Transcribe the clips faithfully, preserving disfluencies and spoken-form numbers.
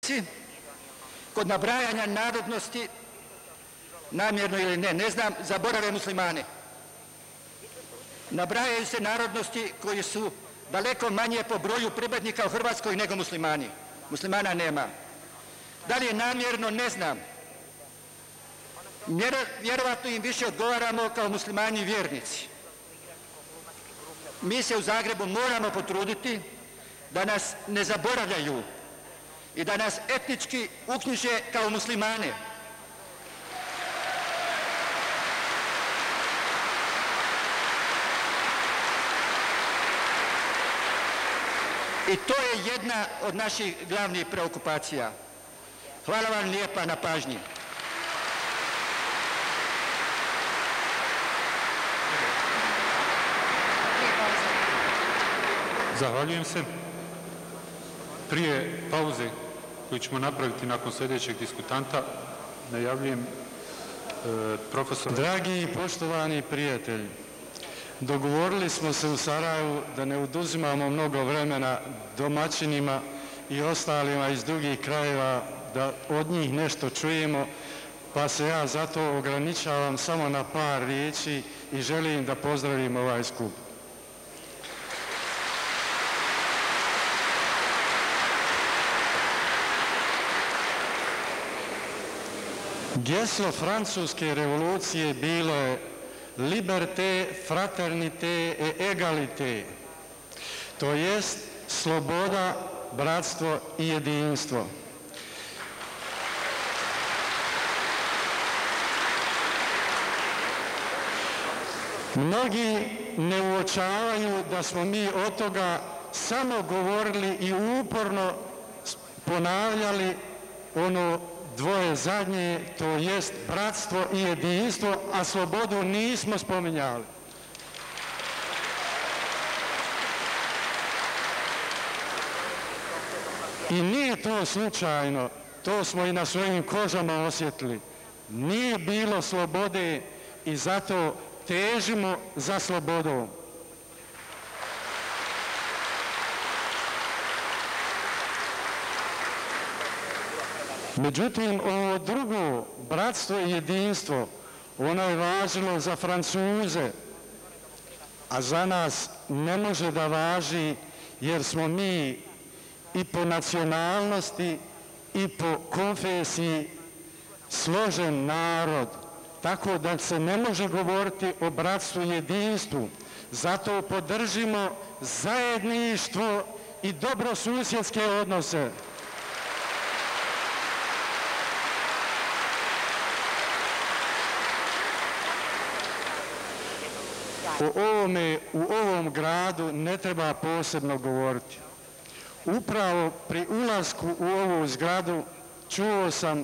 kod nabrajanja narodnosti, namjerno ili ne, ne znam, zaborave muslimane. Nabrajaju se narodnosti koji su daleko manje po broju pripadnika u Hrvatskoj nego muslimani. Muslimana nema. Da li je namjerno, ne znam. Vjerovatno im više odgovaramo kao muslimani i vjernici. Mi se u Zagrebu moramo potruditi da nas ne zaboravljaju i da nas etnički uknjiže kao muslimane. I to je jedna od naših glavnih preokupacija. Hvala vam lijepa na pažnji. Zahvaljujem se. Prije pauze koju ćemo napraviti nakon sljedećeg diskutanta, najavljujem e, profesora... Dragi i poštovani prijatelji, dogovorili smo se u Sarajevu da ne oduzimamo mnogo vremena domaćinima i ostalima iz drugih krajeva, da od njih nešto čujemo, pa se ja zato ograničavam samo na par riječi i želim da pozdravim ovaj skup. Geslo francuske revolucije bilo je liberté, fraternité et égalité, to jest sloboda, bratstvo i jedinstvo. Mnogi ne uočavaju da smo mi od toga samo govorili i uporno ponavljali ono dvoje zadnje, to jest bratstvo i jedinstvo, a slobodu nismo spominjali. I nije to slučajno, to smo i na svojim kožama osjetili. Nije bilo slobode i zato težimo za slobodom. Međutim, ovo drugo, bratstvo i jedinstvo, ono je važilo za Francuze, a za nas ne može da važi jer smo mi i po nacionalnosti i po konfesiji složen narod, tako da se ne može govoriti o bratstvu i jedinstvu. Zato podržimo zajedništvo i dobrosusjedske odnose. O ovome, u ovom gradu ne treba posebno govoriti. Upravo pri ulasku u ovu zgradu čuo sam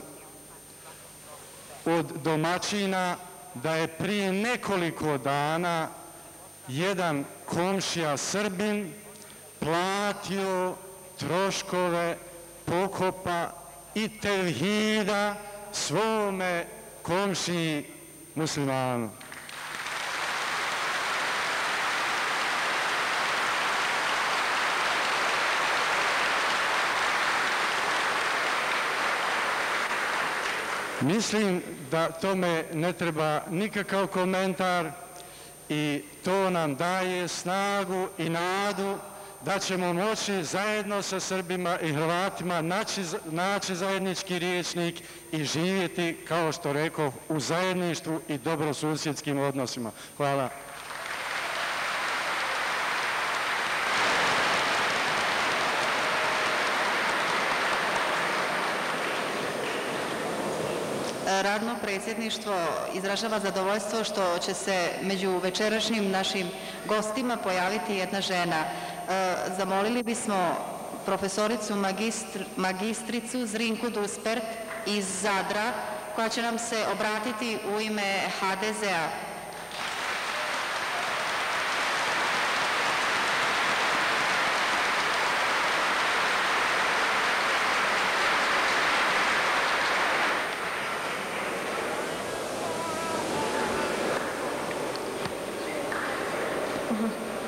od domaćina da je prije nekoliko dana jedan komšija Srbin platio troškove pokopa i tevhida svome komšiji muslimanu. Mislim da tome ne treba nikakav komentar i to nam daje snagu i nadu da ćemo moći zajedno sa Srbima i Hrvatima naći, naći zajednički rječnik i živjeti, kao što rekao, u zajedništvu i dobrosusjedskim odnosima. Hvala. Radno predsjedništvo izražava zadovoljstvo što će se među večerašnjim našim gostima pojaviti jedna žena. Zamolili bismo profesoricu magistr, magistricu Zrinku Duspert iz Zadra, koja će nam se obratiti u ime ha de ze a.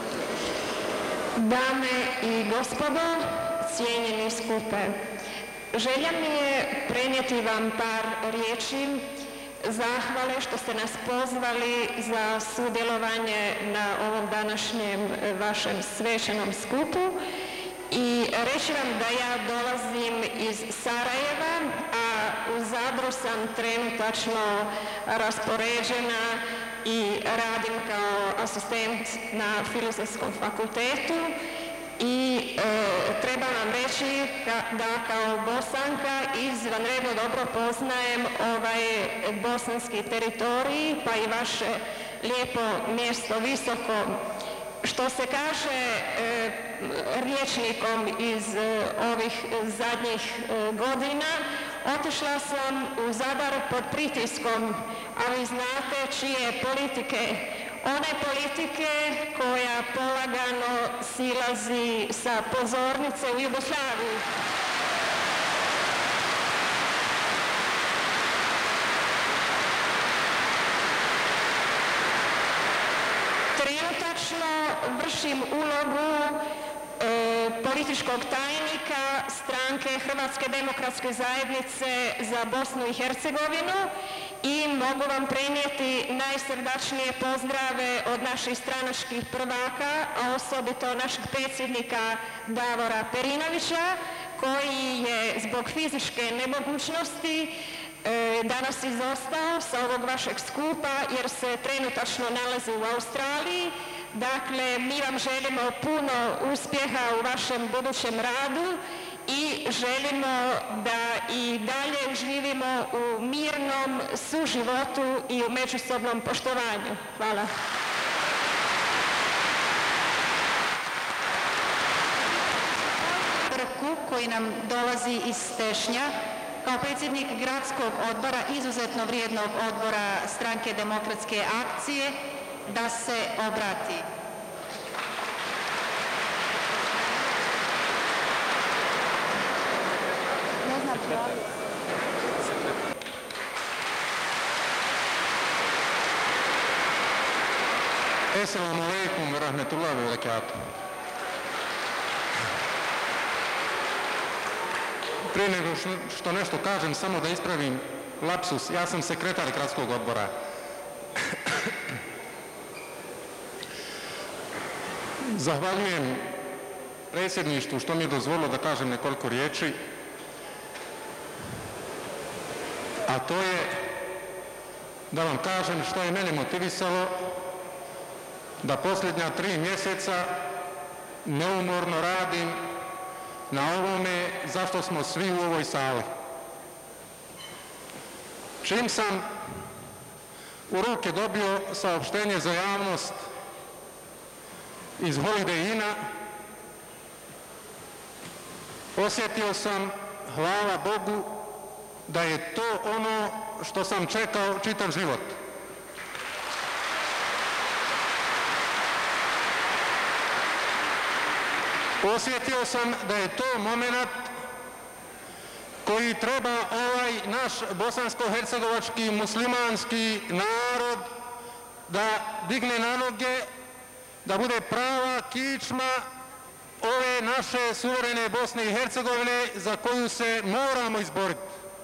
Dame i gospodo, cijenjeni skupe, želja mi je prenijeti vam par riječi zahvale što ste nas pozvali za sudjelovanje na ovom današnjem vašem svečanom skupu i reći vam da ja dolazim iz Sarajeva, a u Zadru sam trenutačno raspoređena i radim kao asistent na Filozofskom fakultetu i e, treba vam reći ka, da kao Bosanka izvanredno dobro poznajem ovaj bosanski teritorij pa i vaše lijepo mjesto Visoko. Što se kaže e, rječnikom iz e, ovih zadnjih e, godina, otišla sam u Zadar pod pritiskom, ali znate čije politike? One politike koja polagano silazi sa pozornice u Jugoslaviju. Trenutačno vršim ulogu e, političkog tajnika stranke Hrvatske demokratske zajednice za Bosnu i Hercegovinu i mogu vam prenijeti najsrdačnije pozdrave od naših stranačkih prvaka, a osobito našeg predsjednika Davora Perinovića, koji je zbog fizičke nemogućnosti e, danas izostao sa ovog vašeg skupa jer se trenutačno nalazi u Australiji. Dakle, mi vam želimo puno uspjeha u vašem budućem radu i želimo da i dalje živimo u mirnom suživotu i u međusobnom poštovanju. Hvala. Brku koji nam dolazi iz Stešnja, kao predsjednik gradskog odbora, izuzetno vrijednog odbora Stranke demokratske akcije, da se obrati. Assalamu alaikum wa rahmatullahi wa barakatuh. Prije nego što nešto kažem, samo da ispravim lapsus. Ja sam sekretar gradskog odbora. Zahvaljujem predsjedništvu što mi je dozvolilo da kažem nekoliko riječi, a to je da vam kažem što je mene motivisalo da posljednja tri mjeseca neumorno radim na ovome zašto smo svi u ovoj sali. Čim sam u ruke dobio saopštenje za javnost iz Holiday Inna, osjetio sam, hvala Bogu, da je to ono što sam čekao čitav život. Osjetio sam da je to moment koji treba ovaj naš bosansko-hercegovački muslimanski narod da digne na noge, da bude prava kičma ove naše suverene Bosne i Hercegovine za koju se moramo izboriti.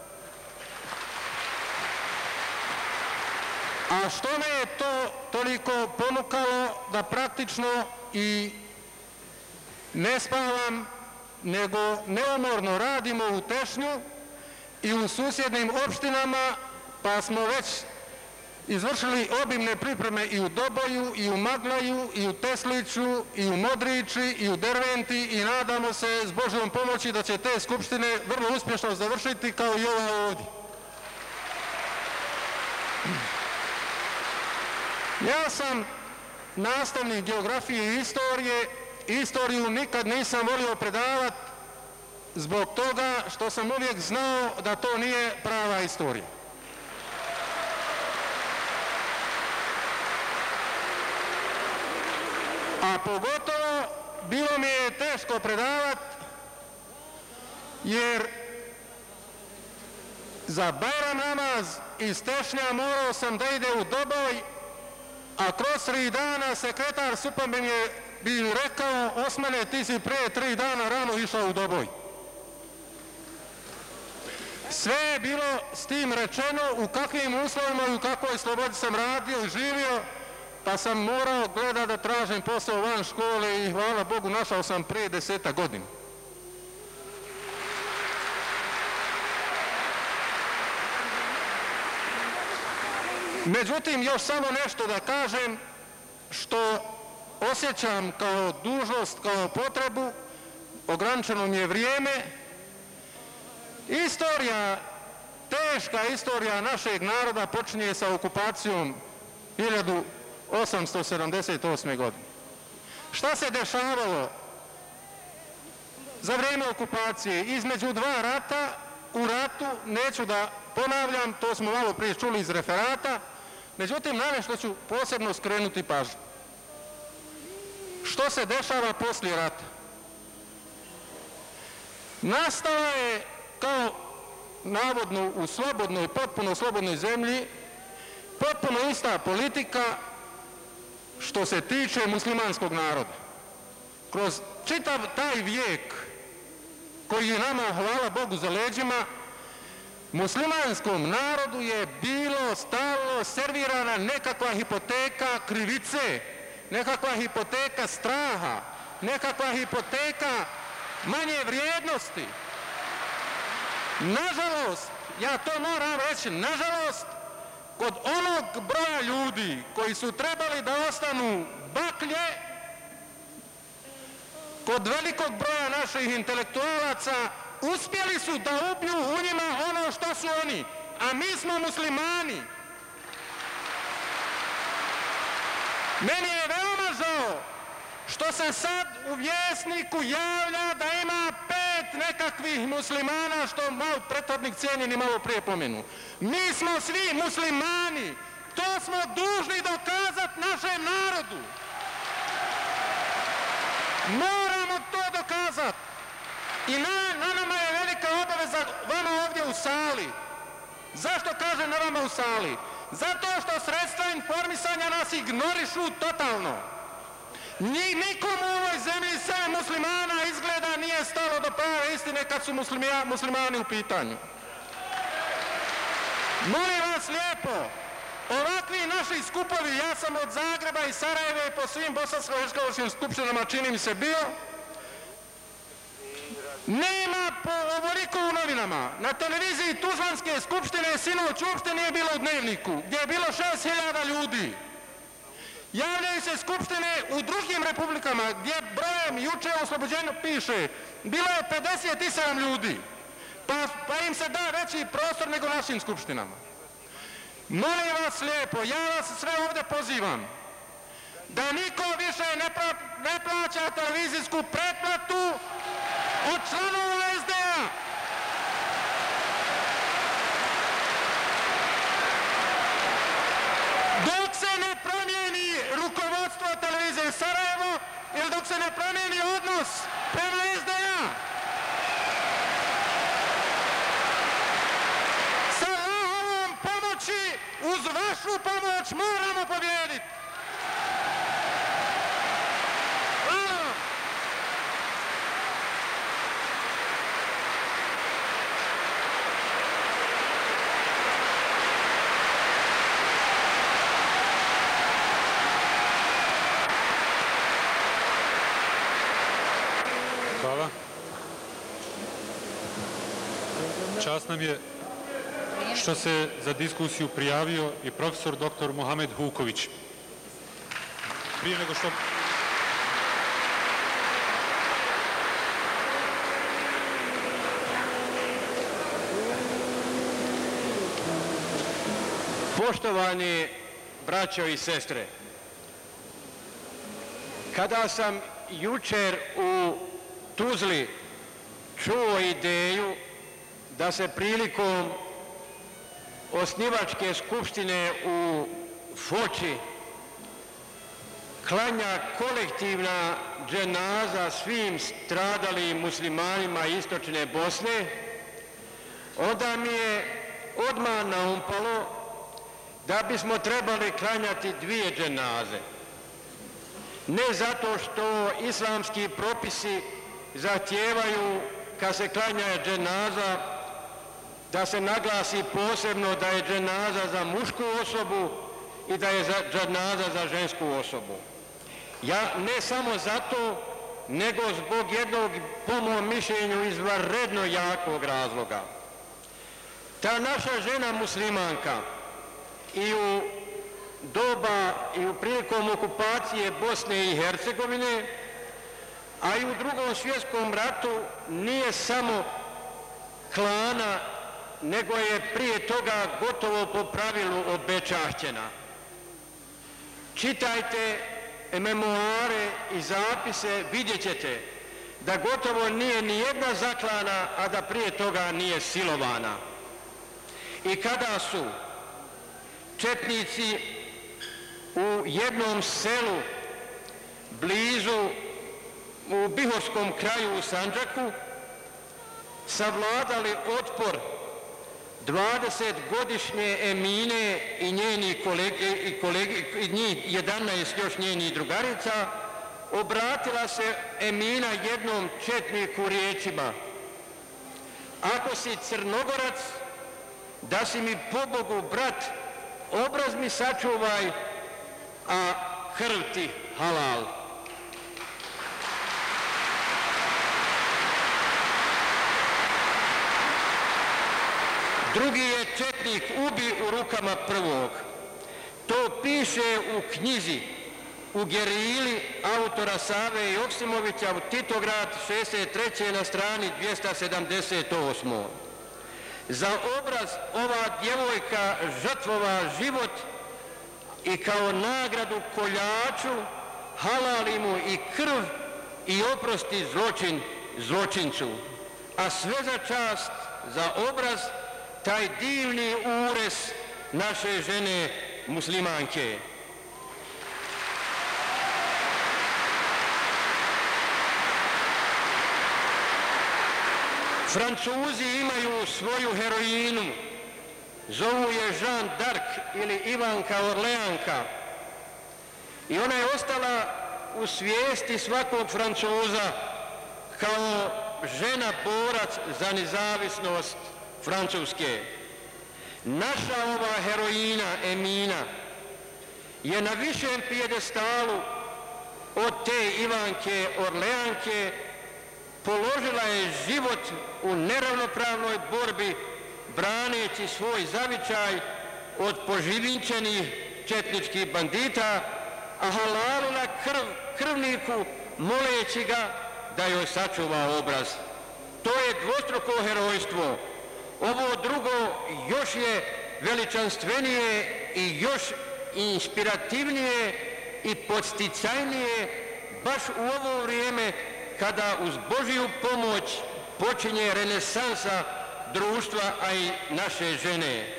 A što me je to toliko ponukalo da praktično i ne spavam, nego neumorno radimo u Tešnju i u susjednim opštinama, pa smo već izvršili obimne pripreme i u Doboju, i u Maglaju, i u Tesliću, i u Modrići, i u Derventi i nadamo se s Božjom pomoći da će te skupštine vrlo uspješno završiti kao i ova ovdje. Ja sam nastavnik geografije i istorije. Istoriju nikad nisam volio predavati zbog toga što sam uvijek znao da to nije prava istorija. A pogotovo bilo mi je teško predavati jer za Bajram namaz iz Tešnja morao sam da ide u Doboj, a kroz tri dana sekretar S U P-a mi je bi rekao: Osmane, ti si prije tri dana rano išao u Doboj. Sve je bilo s tim rečeno u kakvim uslovima i u kakvoj slobodi sam radio i živio, pa sam morao gledati da tražim posao van škole i hvala Bogu našao sam prije deseta godina. Međutim, još samo nešto da kažem što osjećam kao dužnost, kao potrebu, ograničeno mi je vrijeme. Istorija, teška istorija našeg naroda počinje sa okupacijom hiljadu osamsto sedamdeset osme. godine. Šta se dešavalo za vrijeme okupacije? Između dva rata, u ratu, neću da ponavljam, to smo malo prije čuli iz referata, međutim, na nešto ću posebno skrenuti pažnju. Što se dešava poslije rata? Nastala je kao navodno u slobodnoj, potpuno slobodnoj zemlji, potpuno ista politika što se tiče muslimanskog naroda. Kroz čitav taj vijek koji je nama, hvala Bogu, za leđima, muslimanskom narodu je bilo stalno servirana nekakva hipoteka krivice, nekakva hipoteka straha, nekakva hipoteka manje vrijednosti. Nažalost, ja to moram reći, nažalost, kod onog broja ljudi koji su trebali da ostanu baklje, kod velikog broja naših intelektualaca, uspjeli su da ubiju u njima ono što su oni, a mi smo muslimani. Meni je veoma žao što se sad u Vjesniku javlja da ima pet nekakvih muslimana, što malo prethodnik cijenjeni malo prije pomenu. Mi smo svi muslimani, to smo dužni dokazati našem narodu. Moramo to dokazati. I na, na nama je velika obaveza vama ovdje u sali. Zašto kažem na vama u sali? Zato što sredstva informisanja nas ignorišu totalno. Ni, nikom u ovoj zemlji sve muslimana izgleda nije stalo do prave istine kad su muslima, muslimani u pitanju. Molim vas lijepo, ovakvi naši skupovi, ja sam od Zagreba i Sarajeva i po svim bosansko-hercegovačkim skupštinama čini mi se bio, nema po ovoliko u novinama. Na televiziji Tuzlanske skupštine sinoć uopšte nije bilo u Dnevniku, gdje je bilo šest hiljada ljudi. Javljaju se skupštine u drugim republikama gdje brojem juče o oslobođenju piše bilo je pedeset sedam ljudi, pa, pa im se da veći prostor nego našim skupštinama. Molim vas lijepo, ja vas sve ovdje pozivam da niko više ne, pra, ne plaća televizijsku pretplatu od članova es de a. Dok se ne promijeni rukovodstvo televizije Sarajevo ili dok se ne promijeni odnos prema es de a. Sa Allahovom pomoći, uz vašu pomoć moramo pobijediti. Hvala. Hvala. Čast nam je što se za diskusiju prijavio i profesor doktor Mohamed Huković. Prije nego što... Poštovani braćo i sestre, kada sam jučer u Tuzli čuo ideju da se prilikom osnivačke skupštine u Foči klanja kolektivna dženaza svim stradalim muslimanima istočne Bosne, onda mi je odmah naumpalo da bismo trebali klanjati dvije dženaze. Ne zato što islamski propisi zahtijevaju kad se klanja dženaza da se naglasi posebno da je dženaza za mušku osobu i da je dženaza za žensku osobu. Ja ne samo zato, nego zbog jednog, po mom mišljenju, izvanredno jakog razloga. Ta naša žena muslimanka i u doba i u prilikom okupacije Bosne i Hercegovine, a i u Drugom svjetskom ratu nije samo klana, nego je prije toga gotovo po pravilu obečašćena. Čitajte memoare i zapise, vidjet ćete da gotovo nije ni jedna zaklana, a da prije toga nije silovana. I kada su četnici u jednom selu blizu u Bihorskom kraju u Sandžaku savladali otpor dvadesetgodišnje Emine i njeni kolege, i kolege, i njih jedanaest još njenih drugarica, obratila se Emina jednom četniku riječima: ako si Crnogorac, da si mi pobogu brat, obraz mi sačuvaj, a krv ti halal. Drugi je četnik ubi u rukama prvog. To piše u knjizi u Gerili autora Save Joksimovića u Titograd šezdeset treće na strani dvjesto sedamdeset osam. Za obraz ova djevojka žrtvova život i kao nagradu koljaču halali mu i krv i oprosti zločin zločincu. A sve za čast, za obraz, taj divni urez naše žene muslimanke. Francuzi imaju svoju heroinu, zovu je Jeanne d'Arc ili Ivanka Orleanka, i ona je ostala u svijesti svakog Francuza kao žena borac za nezavisnost Francuske. Naša ova heroina Emina je na višem pijedestalu od te Ivanke Orleanke, položila je život u neravnopravnoj borbi braneći svoj zavičaj od poživinčenih četničkih bandita, a halalila krv krvniku moleći ga da joj sačuva obraz. To je dvostruko herojstvo. Ovo drugo još je veličanstvenije i još inspirativnije i podsticajnije baš u ovo vrijeme kada uz Božju pomoć počinje renesansa društva, a i naše žene.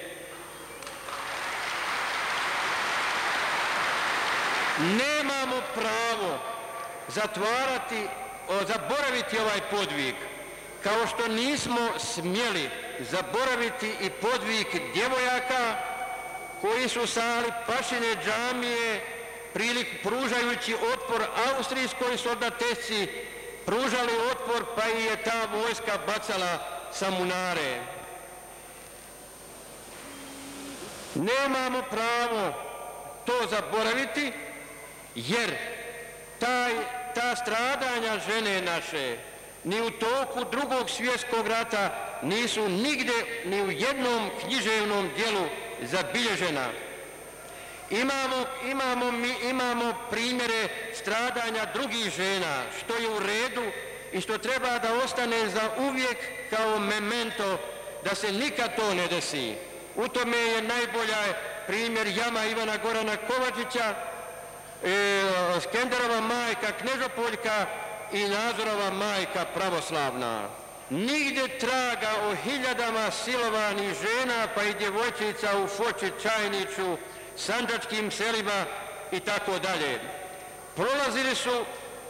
Nemamo pravo zatvarati, zaboraviti ovaj podvig, kao što nismo smjeli zaboraviti i podvig djevojaka koji su sa Alipašine džamije pružajući otpor austrijskoj soldatesci pružali otpor, pa i je ta vojska bacala sa munare. Nemamo pravo to zaboraviti, jer taj, ta stradanja žene naše ni u toku Drugog svjetskog rata nisu nigdje ni u jednom književnom dijelu zabilježena. Imamo, imamo, mi imamo primjere stradanja drugih žena, što je u redu i što treba da ostane za uvijek kao memento, da se nikad to ne desi. U tome je najbolja primjer jama Ivana Gorana Kovačića, e, Skenderova majka Knežopoljka i Nazorova majka pravoslavna. Nigdje traga o hiljadama silovanih žena, pa i djevojčica u Foči, Čajniću, sanđačkim selima i tako dalje. Prolazili su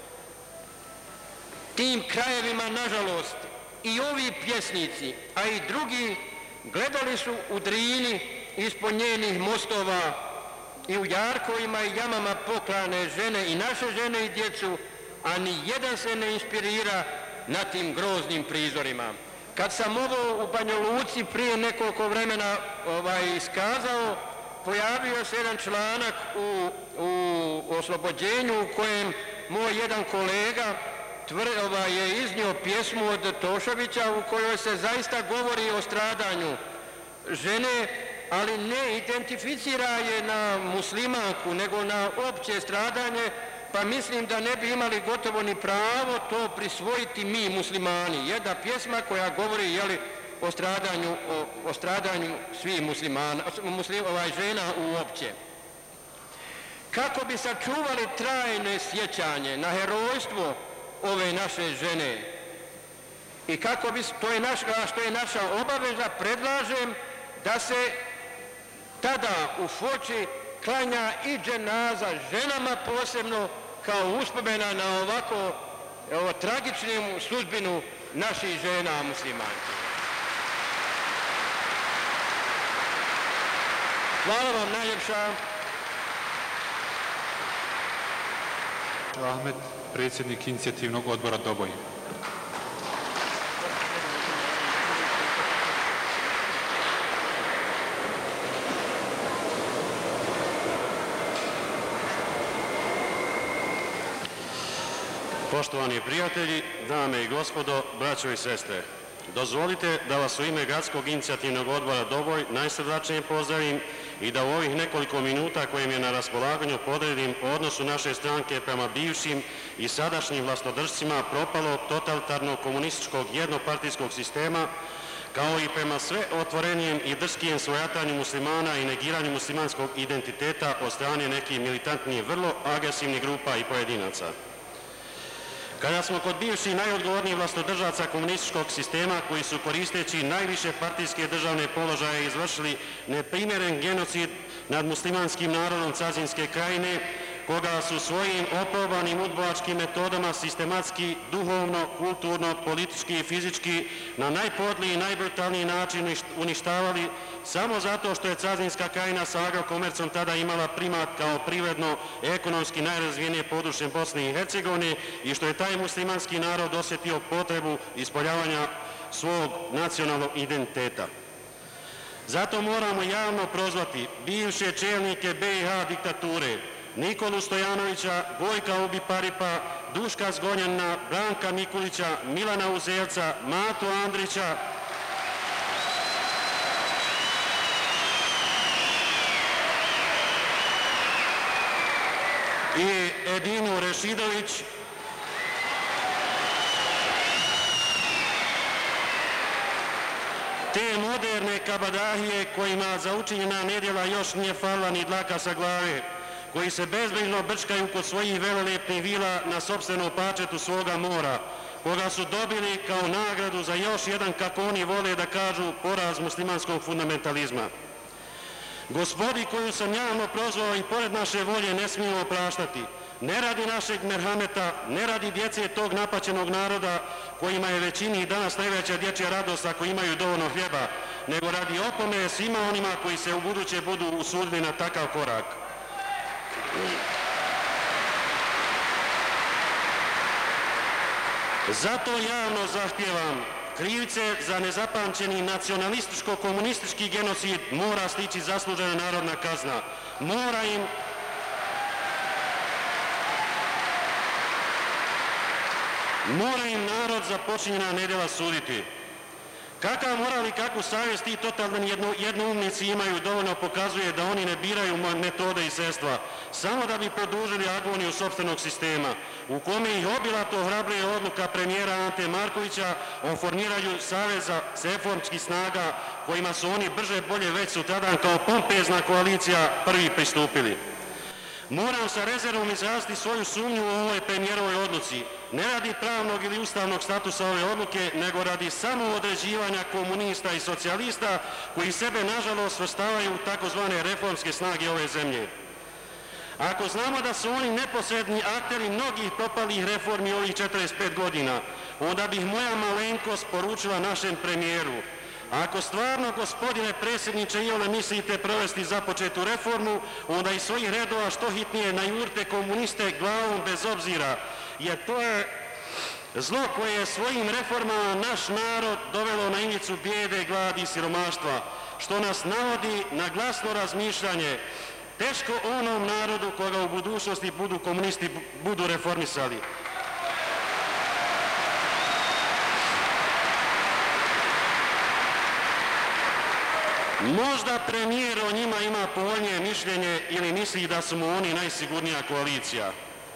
tim krajevima, nažalost, i ovi pjesnici, a i drugi, gledali su u Drini ispod njenih mostova i u jarkovima i jamama poklane žene i naše žene i djecu, a ni jedan se ne inspirira na tim groznim prizorima. Kad sam ovo u Banja Luci prije nekoliko vremena ovaj, iskazao, pojavio se jedan članak u, u Oslobođenju u kojem moj jedan kolega tvr, ovaj, je iznio pjesmu od Tošovića u kojoj se zaista govori o stradanju žene, ali ne identificira je na muslimanku, nego na opće stradanje, pa mislim da ne bi imali gotovo ni pravo to prisvojiti mi muslimani. Jedna pjesma koja govori, jeli, o stradanju, o, o stradanju svih muslimana, muslim, ovaj, žena uopće. Kako bi sačuvali trajne sjećanje na herojstvo ove naše žene i kako bi, to je naš, što je naša obaveza, predlažem da se tada u Foči klanja i dženaza ženama posebno kao uspomena na ovako ovo, tragičnu sudbinu naših žena muslimanki. Hvala vam najljepša. Ahmed, predsjednik inicijativnog odbora Doboj. Poštovani prijatelji, dame i gospodo, braćo i sestre, dozvolite da vas u ime Gradskog inicijativnog odbora Doboj najsrdačnije pozdravim i da u ovih nekoliko minuta kojim je na raspolaganju podredim o odnosu naše stranke prema bivšim i sadašnjim vlastodržcima propalog totalitarnog komunističkog jednopartijskog sistema, kao i prema sve otvorenijem i drskijem svojatanju muslimana i negiranju muslimanskog identiteta od strane nekih militantnijih, vrlo agresivnih grupa i pojedinaca. Kada smo kod bivših najodgovornijih vlastodržaca komunističkog sistema koji su koristeći najviše partijske državne položaje izvršili neprimjeren genocid nad muslimanskim narodom Cazinske krajine, koga su svojim oprobanim udbovačkim metodama sistematski, duhovno, kulturno, politički i fizički na najpodliji i najbrutalniji način uništavali samo zato što je Cazinska krajina sa agrokomercom tada imala primat kao privredno, ekonomski najrazvijenije područje Bosne i Hercegovine i što je taj muslimanski narod osjetio potrebu ispoljavanja svog nacionalnog identiteta. Zato moramo javno prozvati bivše čelnike be i ha diktature, Nikolu Stojanovića, Gojka Ubiparipa, Duška Zgonjana, Branka Mikulića, Milana Uzevca, Matu Andrića i Edinu Rešidović, te moderne kabadahije kojima za učinjena nedjela još nije falila ni dlaka sa glave, koji se bezbrižno brčkaju kod svojih velelepnih vila na sopstvenom pačetu svoga mora, koga su dobili kao nagradu za još jedan, kako oni vole da kažu, poraz muslimanskog fundamentalizma. Gospodi koju sam javno prozvao i pored naše volje ne smijemo opraštati, ne radi našeg merhameta, ne radi djece tog napaćenog naroda kojima je većini danas najveća dječja radost ako imaju dovoljno hljeba, nego radi opomene svima onima koji se u buduće budu usudili na takav korak. Zato javno zahtijevam krivice za nezapamćeni nacionalističko-komunistički genocid mora stići zaslužena narodna kazna. Mora im mora im narod za počinjena nedjela suditi. Kakav moral i kakvu savjest ti totalni jedno, jednoumnici imaju dovoljno pokazuje da oni ne biraju metode i sredstva samo da bi produžili agoniju sopstvenog sistema u kome ih obilato ohrabruje odluka premijera Ante Markovića o formiranju saveza reformskih snaga kojima su oni brže bolje već sutradan kao pompezna koalicija prvi pristupili. Moram sa rezervom izraziti svoju sumnju u ovoj premijerovoj odluci, ne radi pravnog ili ustavnog statusa ove odluke, nego radi samo određivanja komunista i socijalista koji sebe nažalost svrstavaju u takozvane reformske snage ove zemlje. Ako znamo da su oni neposredni akteri mnogih propalih reformi ovih četrdeset pet godina, onda bih moja malenkost poručila našem premijeru: ako stvarno, gospodine predsjedniče, iole mislite provesti započetu reformu, onda iz svojih redova što hitnije najurte komuniste glavom bez obzira, jer to je Zlo koje je svojim reformama naš narod dovelo na ivicu bijede, gladi i siromaštva, što nas navodi na glasno razmišljanje. Teško onom narodu koga u budućnosti budu komunisti budu reformisali. Možda premijer o njima ima povoljnije mišljenje ili misli da su mu oni najsigurnija koalicija.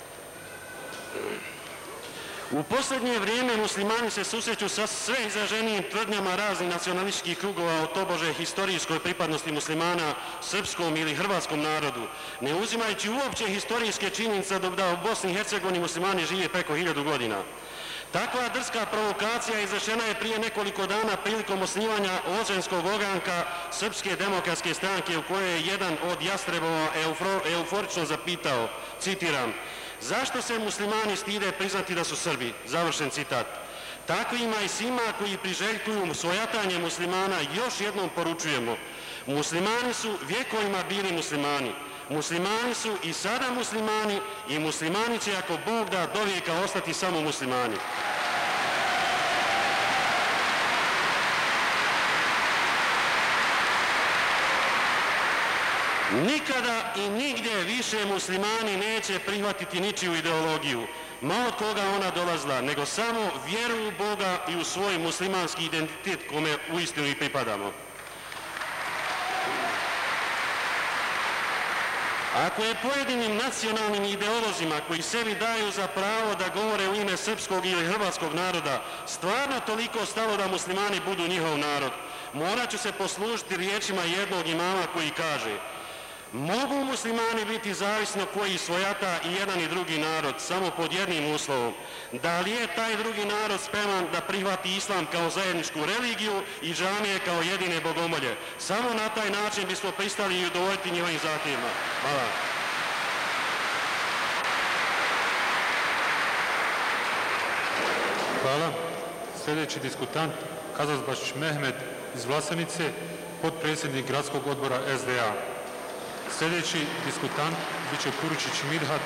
U posljednje vrijeme muslimani se susreću sa sve izraženijim tvrdnjama raznih nacionalističkih krugova o tobože historijskoj pripadnosti muslimana srpskom ili hrvatskom narodu, ne uzimajući uopće historijske činjenice da u Bosni i Hercegovini muslimani žive preko hiljadu godina. Takva drska provokacija izvršena je prije nekoliko dana prilikom osnivanja Ozenskog ogranka Srpske demokratske stranke, u kojoj je jedan od jastrebova euforično zapitao, citiram, zašto se muslimani stide priznati da su Srbi? Završen citat. Takvima i svima koji priželjkuju svojatanje muslimana još jednom poručujemo, muslimani su vjekovima bili muslimani. Muslimani su i sada muslimani i muslimani će, ako Bog da, dovijeka ostati samo muslimani. Nikada i nigdje više muslimani neće prihvatiti ničiju ideologiju, ma od koga ona dolazila, nego samo vjeru u Boga i u svoj muslimanski identitet kome uistinu i pripadamo. Ako je pojedinim nacionalnim ideolozima koji sebi daju za pravo da govore u ime srpskog ili hrvatskog naroda stvarno toliko stalo da muslimani budu njihov narod, morat ću se poslužiti riječima jednog imama koji kaže: mogu muslimani biti zavisno koji svojata i jedan i drugi narod, samo pod jednim uslovom. Da li je taj drugi narod spreman da prihvati islam kao zajedničku religiju i džamije kao jedine bogomolje? Samo na taj način bismo pristali i udovoljiti njihovim zahtjevima. Hvala. Hvala. Sljedeći diskutant, Kazazbaš Mehmet iz Vlasenice, potpredsjednik Gradskog odbora S D A. Sljedeći diskutant bit će Kuručić Midhat.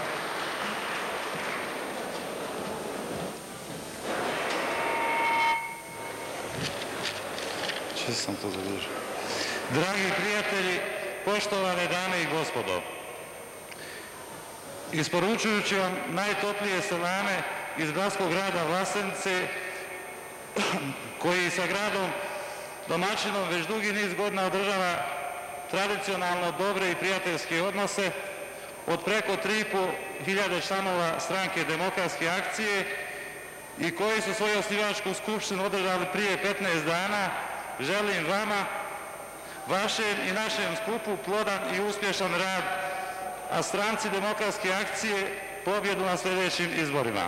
Če sam to zabilježio? Dragi prijatelji, poštovane dame i gospodo, isporučujući vam najtoplije salame iz gradskog grada Vlasenice, koji sa gradom domaćinom već dugi niz godina održava tradicionalno dobre i prijateljske odnose, od preko tri i po hiljade članova stranke Demokratske akcije i koji su svoju osnivačku skupštinu održali prije petnaest dana, želim vama, vašem i našem skupu plodan i uspješan rad, a stranci Demokratske akcije pobjedu na sljedećim izborima.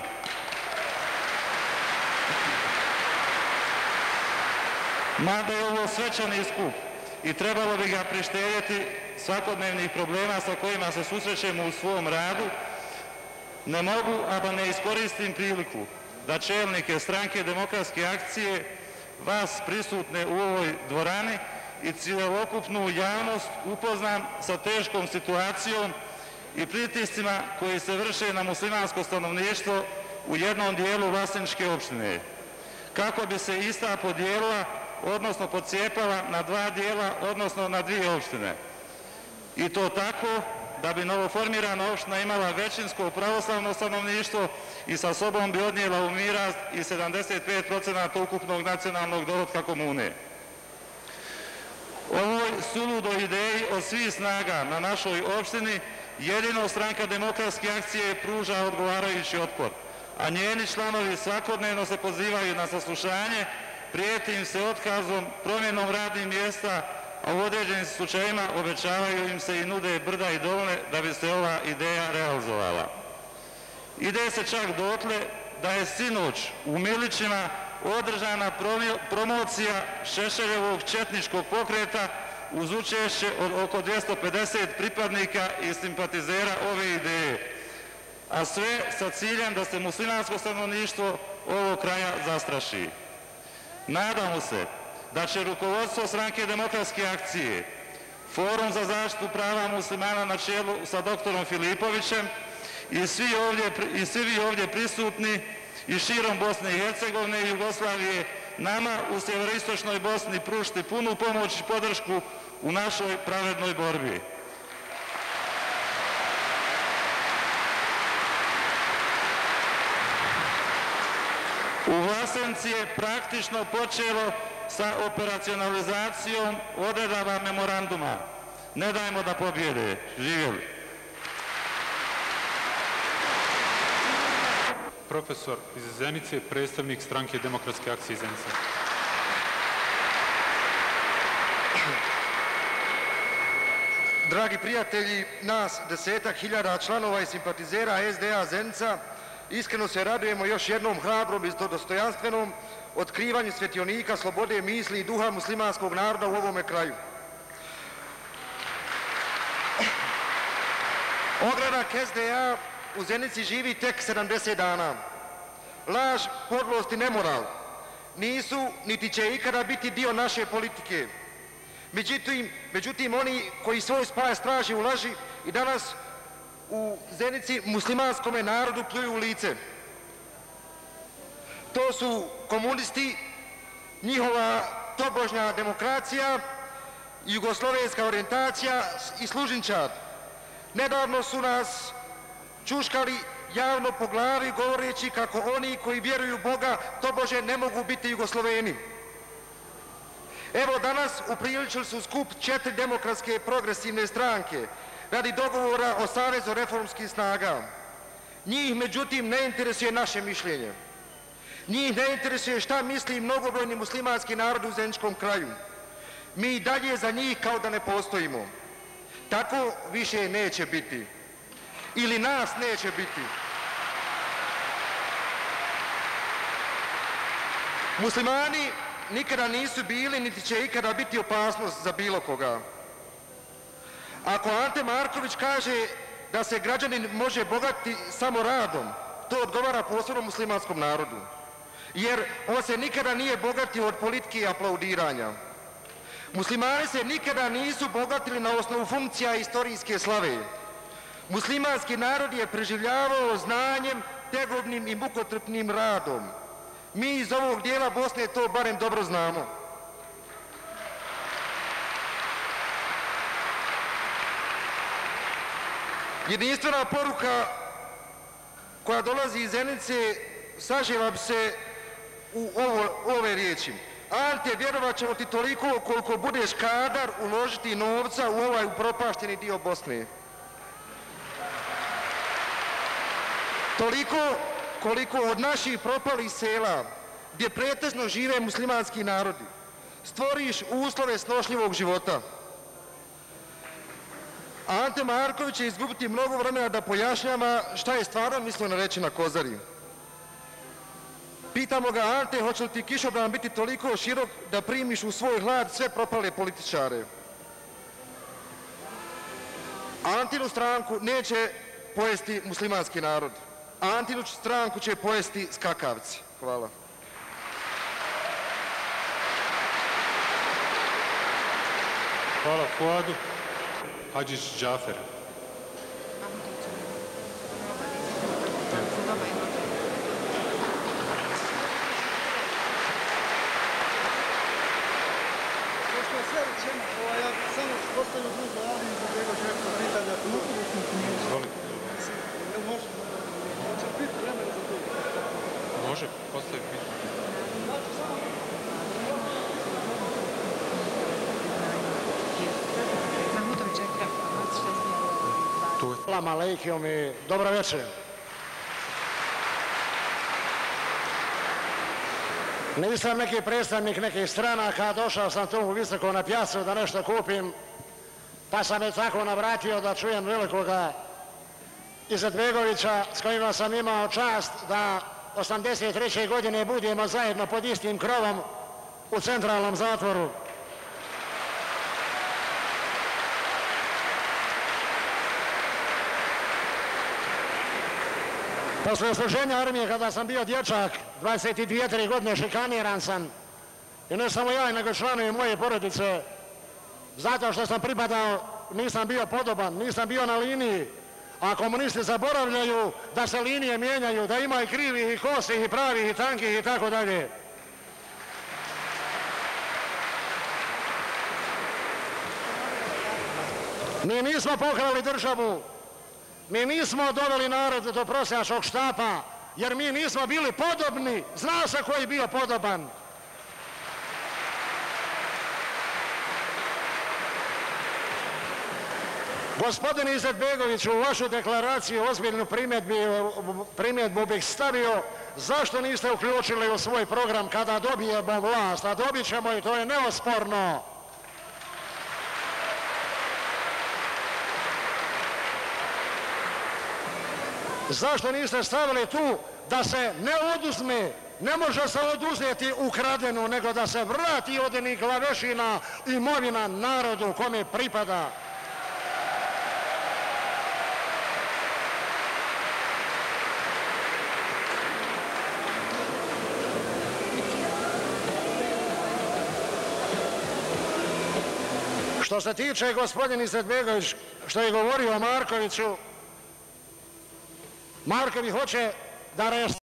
Mada je ovo svečani skup i trebalo bi ga prištedjeti svakodnevnih problema sa kojima se susrećemo u svom radu, ne mogu, a da ne iskoristim priliku da čelnike stranke Demokratske akcije, vas prisutne u ovoj dvorani i cjelokupnu javnost upoznam sa teškom situacijom i pritiscima koji se vrše na muslimansko stanovništvo u jednom dijelu Vlaseničke opštine, kako bi se ista podijelila, odnosno pocijepala na dva dijela, odnosno na dvije opštine. I to tako da bi novoformirana opština imala većinsko pravoslavno stanovništvo i sa sobom bi odnijela u miraz i sedamdeset pet procenata ukupnog nacionalnog dohotka komune. Ovoj suludoj ideji od svih snaga na našoj opštini jedino stranka Demokratske akcije pruža odgovarajući otpor, a njeni članovi svakodnevno se pozivaju na saslušanje, prijeti im se otkazom, promjenom radnih mjesta, a u određenim slučajima obećavaju im se i nude brda i dolne da bi se ova ideja realizovala. Ide se čak dotle da je sinoć u Milićima održana promocija Šešeljevog četničkog pokreta uz učešće od oko dvjesto pedeset pripadnika i simpatizera ove ideje, a sve sa ciljem da se muslimansko stanovništvo ovog kraja zastraši. Nadamo se da će rukovodstvo stranke Demokratske akcije, Forum za zaštitu prava muslimana na čelu sa doktorom Filipovićem i svi ovdje, i svi vi ovdje prisutni i širom Bosne i Hercegovine i Jugoslavije nama u sjeveroistočnoj Bosni pružiti punu pomoć i podršku u našoj pravednoj borbi. U Vlasenci je praktično počelo sa operacionalizacijom odredaba memoranduma. Ne dajmo da pobjede. Živjeli. Profesor iz Zenice, predstavnik stranke Demokratske akcije Zenica. Dragi prijatelji, nas desetak hiljada članova i simpatizera S D A Zenica iskreno se radujemo još jednom hrabrom i dostojanstvenom otkrivanju svjetionika slobode misli i duha muslimanskog naroda u ovome kraju. Ogranak S D A u Zenici živi tek sedamdeset dana. Laž, podlost i nemoral nisu niti će ikada biti dio naše politike. Međutim, međutim oni koji svoj spas traže u laži i danas u Zenici muslimanskome narodu pljuju u lice. To su komunisti, njihova tobožnja demokracija, jugoslovenska orijentacija i služinčar. Nedavno su nas čuškali javno po glavi govoreći kako oni koji vjeruju Boga tobože ne mogu biti Jugosloveni. Evo danas upriličili su skup četiri demokratske progresivne stranke radi dogovora o Savezu reformskih snaga. Njih međutim ne interesuje naše mišljenje. Njih ne interesuje šta misli mnogobrojni muslimanski narod u zeničkom kraju. Mi i dalje za njih kao da ne postojimo. Tako više neće biti. Ili nas neće biti. Muslimani nikada nisu bili niti će ikada biti opasnost za bilo koga. Ako Ante Marković kaže da se građanin može bogatiti samo radom, to odgovara posebno muslimanskom narodu. Jer on se nikada nije bogatio od politike i aplaudiranja. Muslimani se nikada nisu bogatili na osnovu funkcija istorijske slave. Muslimanski narod je preživljavao znanjem, tegobnim i mukotrpnim radom. Mi iz ovog dijela Bosne to barem dobro znamo. Jedinstvena poruka koja dolazi iz Zenice sažela bi se u ovo, ove riječi. Ante, vjerovat ćemo ti toliko koliko budeš kadar uložiti novca u ovaj upropašteni dio Bosne. Toliko koliko od naših propalih sela, gdje pretežno žive muslimanski narodi, stvoriš uslove snošljivog života. Ante Marković će izgubiti mnogo vremena da pojašnjava šta je stvarno mislio reći na Kozari. Pitamo ga, Ante, hoće li ti kišobran biti toliko širok da primiš u svoj hlad sve propale političare? Antinu stranku neće pojesti muslimanski narod. Antinu stranku će pojesti skakavci. Hvala. Hvala Fuadu. Hadžić Džafer. Pošto je sve rečeno, ja samo postavljam drugo javnim za njegov direktno pitanja. Može? Hoće biti vremena za to? Može, postaviti pitanje. Salam alejkum i dobro večer. Nisam neki predstavnik nekih stranaka, došao sam tu visoko na pjacu da nešto kupim, pa sam je tako navratio da čujem velikoga Izetbegovića s kojima sam imao čast da osamdeset treće godine budemo zajedno pod istim krovom u centralnom zatvoru. Posle osluženja armije, kada sam bio dječak, dvadeset dvije tri godine šikaniran sam, i ne samo ja, nego članovi moje porodice, zato što sam pripadao, nisam bio podoban, nisam bio na liniji, a komunisti zaboravljaju da se linije mijenjaju, da ima i krivih i kosih i pravih i tankih i tako dalje. Mi nismo pokrali državu, mi nismo doveli narod do prosjačkog štapa, jer mi nismo bili podobni, zna se ko je bio podoban. Gospodin Izetbegović, u vašu deklaraciju ozbiljnu primjedbu bih stavio zašto niste uključili u svoj program kada dobijemo vlast, a dobit ćemo i to je neosporno. Zašto niste stavili tu da se ne oduzme, ne može se oduzeti ukradenu, nego da se vrati od onih glavešina imovina narodu kome pripada. Što se tiče gospodin Izetbegović, što je govorio o Markoviću, Marković hoće da